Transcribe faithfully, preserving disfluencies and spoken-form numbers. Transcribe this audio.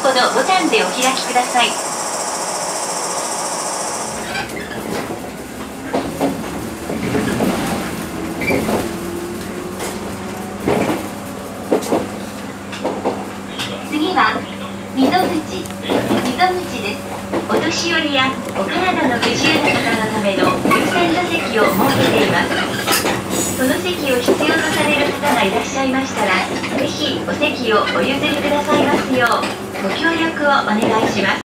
ほどボタンでお開きください。次は溝口溝口です。お年寄りやお体の不自由な方のための優先座席を設けています。その席を必要とされる方がいらっしゃいましたら、ぜひお席をお譲りくださいますようご協力をお願いします。